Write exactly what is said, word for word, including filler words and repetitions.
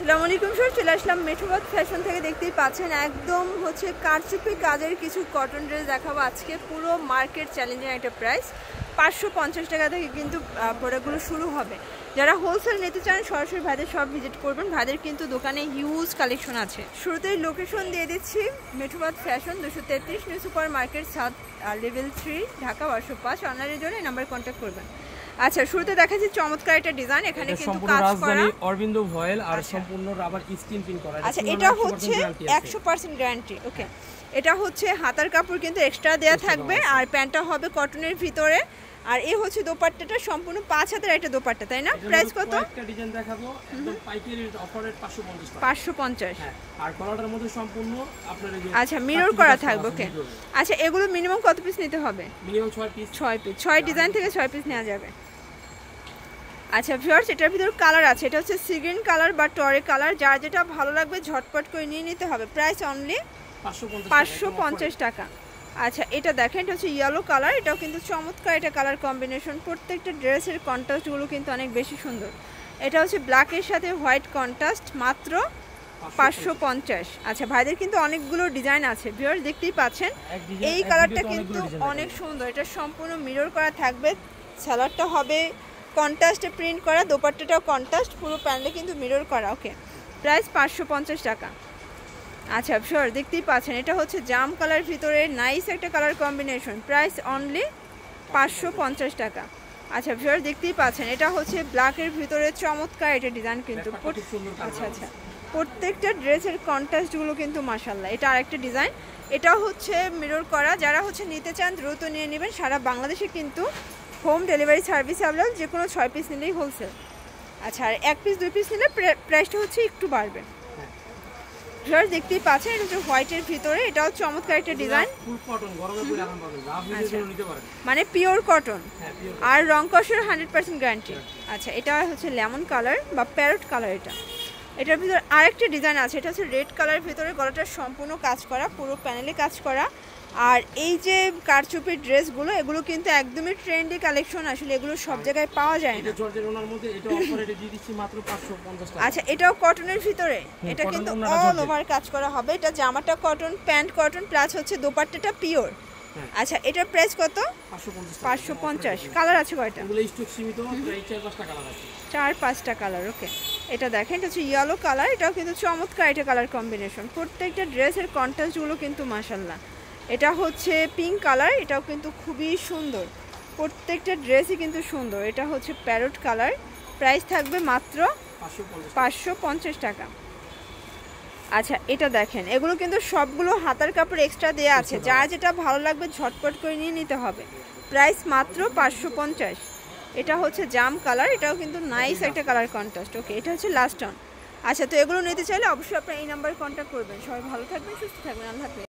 আসসালামু আলাইকুম স্যার, চলে আসলাম মেঠোবাদ ফ্যাশন থেকে। দেখতেই পাচ্ছেন একদম হচ্ছে কারচুপি কাজের কিছু কটন ড্রেস দেখাবো আজকে। পুরো মার্কেট চ্যালেঞ্জিং একটা প্রাইস, পাঁচশো পঞ্চাশ টাকা থেকে কিন্তু প্রোডাক্টগুলো শুরু হবে। যারা হোলসেল নিতে চান সরাসরি ভাইদের সব ভিজিট করবেন। ভাইদের কিন্তু দোকানে হিউজ কালেকশন আছে। শুরুতেই লোকেশন দিয়ে দিচ্ছি, মেঠোবাদ ফ্যাশন দুশো তেত্রিশ নিউ সুপার মার্কেট সাত লেভেল থ্রি ঢাকা বারোশো পাঁচ। অনলাইনের জন্য এই নাম্বার কন্ট্যাক্ট করবেন। আচ্ছা, শুরুতে দেখাচ্ছি চমৎকার একটা ডিজাইন। এখানে কিন্তু কাজ করা অরবিন্দ ভয়েল আর সম্পূর্ণ রাবার স্ক্রিন প্রিন্ট করা। আচ্ছা, এটা হচ্ছে একশো পার্সেন্ট গ্যারান্টি। ওকে, এটা হচ্ছে হাতার কাপড় কিন্তু এক্সট্রা দেয়া থাকবে, আর প্যান্টটা হবে কটনের ভিতরে। আর এই হচ্ছে দোপাট্টাটা সম্পূর্ণ পাঁচ হাতের একটা দোপাট্টা, তাই না? প্রাইস কত? একটা ডিজাইন দেখাবো একদম পাইকারি অফার রেট পাঁচশো পঞ্চাশ পাঁচশো পঞ্চাশ। হ্যাঁ, আর কলাটার মধ্যে সম্পূর্ণ আপনার এই যে আচ্ছা মিরর করা থাকবে। ওকে, আচ্ছা এগুলো মিনিমাম কত পিস নিতে হবে? মিনিমাম ছয় পিস। ছয় পিস, ছয় ডিজাইন থেকে ছয় পিস নেওয়া যাবে। আচ্ছা ভিউয়ার্স, এটার ভিতর কালার আছে। এটা হচ্ছে সি গ্রিন কালার বা টরে কালার। যার যেটা ভালো লাগবে ঝটপট করে নিয়ে নিতে হবে। প্রাইস অনলি পাঁচশো পঞ্চাশ টাকা। আচ্ছা, এটা দেখেন, এটা হচ্ছে ইয়েলো কালার। এটাও কিন্তু চমৎকার এটা কালার কম্বিনেশন। প্রত্যেকটা ড্রেসের কন্ট্রাস্টগুলো কিন্তু অনেক বেশি সুন্দর। এটা হচ্ছে ব্ল্যাকের সাথে হোয়াইট কন্ট্রাস্ট, মাত্র পাঁচশো পঞ্চাশ। আচ্ছা, ভাইদের কিন্তু অনেকগুলো ডিজাইন আছে। ভিউয়ার্স দেখতেই পাচ্ছেন, এই কালারটা কিন্তু অনেক সুন্দর। এটা সম্পূর্ণ মিরর করা থাকবে। সালোয়ারটা হবে কন্ট্রাস্টে প্রিন্ট করা, দোপাট্টাটাও কন্ট্রাস্ট, পুরো প্যানেলে কিন্তু মিরর করা। ওকে, প্রাইস পাঁচশো পঞ্চাশ টাকা। আচ্ছা শিওর, দেখতেই পাচ্ছেন এটা হচ্ছে জাম কালার ভিতরে নাইস একটা কালার কম্বিনেশন। প্রাইস অনলি পাঁচশো পঞ্চাশ টাকা। আচ্ছা শিওর, দেখতেই পাচ্ছেন এটা হচ্ছে ব্ল্যাকের ভিতরে চমৎকার এটা ডিজাইন কিন্তু। আচ্ছা আচ্ছা, প্রত্যেকটা ড্রেসের কন্ট্রাস্টগুলো কিন্তু মাশাআল্লাহ। এটা আরেকটা ডিজাইন, এটাও হচ্ছে মিরর করা। যারা হচ্ছে নিতে চান দ্রুত নিয়ে নেবেন। সারা বাংলাদেশে কিন্তু হোম ডেলিভারি সার্ভিস অ্যাভেলেবল, যে কোনো ছয় পিস নিলেই হোলসেল। আচ্ছা, আর এক পিস দুই পিস নিলে প্রাইসটা হচ্ছে একটু বাড়বে। ভিউয়ার্স দেখতেই পাচ্ছেন এটা হচ্ছে হোয়াইটের ভিতরে। এটাও চমৎকার একটা ডিজাইন, মানে পিওর কটন আর রং কষের হান্ড্রেড পার্সেন্ট গ্যারান্টি। আচ্ছা, এটা হচ্ছে লেমন কালার বা প্যারট কালার। এটা এটার ভিতরে আরেকটা ডিজাইন আছে। এটা হচ্ছে রেড কালারের ভিতরে, গলাটা সম্পূর্ণ কাজ করা, পুরো প্যানেলে কাজ করা। আর এই যে কারচুপির ড্রেসগুলো, এগুলো কিন্তু একদমই ট্রেন্ডি কালেকশন। আসলে এগুলো সব জায়গায় পাওয়া যায় না। আচ্ছা, এটাও কটনের ভিতরে। এটা কিন্তু অল ওভার কাজ করা হবে। এটা জামাটা কটন, প্যান্ট কটন, প্লাস হচ্ছে দোপাট্টাটা পিওর। আচ্ছা, এটার প্রাইস কত? পাঁচশো পঞ্চাশ। কালার আছে কয়টা? চার পাঁচটা কালার। ওকে, এটা দেখেন, এটা হচ্ছে ইয়েলো কালার। এটাও কিন্তু চমৎকার এটা কালার কম্বিনেশন। প্রত্যেকটা ড্রেসের কন্ট্রাস্টগুলো কিন্তু মাশাআল্লাহ। এটা হচ্ছে পিঙ্ক কালার, এটাও কিন্তু খুবই সুন্দর। প্রত্যেকটা ড্রেসই কিন্তু সুন্দর। এটা হচ্ছে প্যারট কালার। প্রাইস থাকবে মাত্র পাঁচশো পঞ্চাশ টাকা। আচ্ছা, এটা দেখেন, এগুলো কিন্তু সবগুলো হাতার কাপড় এক্সট্রা দেওয়া আছে। যার যেটা ভালো লাগবে ঝটপট করে নিয়ে নিতে হবে। প্রাইস মাত্র পাঁচশো পঞ্চাশ। এটা হচ্ছে জাম কালার। এটাও কিন্তু নাইস একটা কালার কন্ট্রাস্ট। ওকে, এটা হচ্ছে লাস্ট অন। আচ্ছা, তো এগুলো নিতে চাইলে অবশ্যই আপনারা এই নাম্বারে কন্ট্যাক্ট করবেন। সবাই ভালো থাকবেন, সুস্থ থাকবেন, আল্লাহ হাফেজ।